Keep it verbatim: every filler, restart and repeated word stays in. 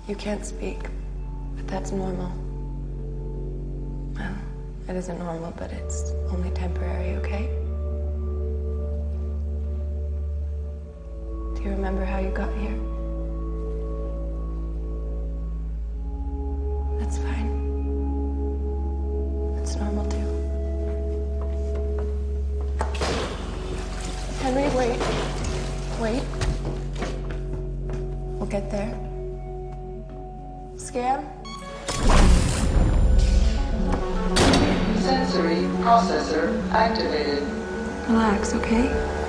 You can't speak, but that's normal. Well, it isn't normal, but it's only temporary, okay? Do you remember how you got here? That's fine. It's normal, too. Henry, wait. Wait. We'll get there. Scan? Sensory processor activated. Relax, okay?